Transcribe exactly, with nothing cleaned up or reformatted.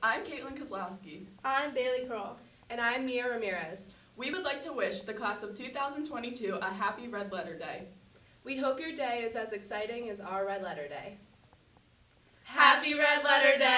I'm Caitlin Kozlowski. I'm Bailey Kroll. And I'm Mia Ramirez. We would like to wish the class of two thousand twenty-two a happy Red Letter Day. We hope your day is as exciting as our Red Letter Day. Happy Red Letter Day!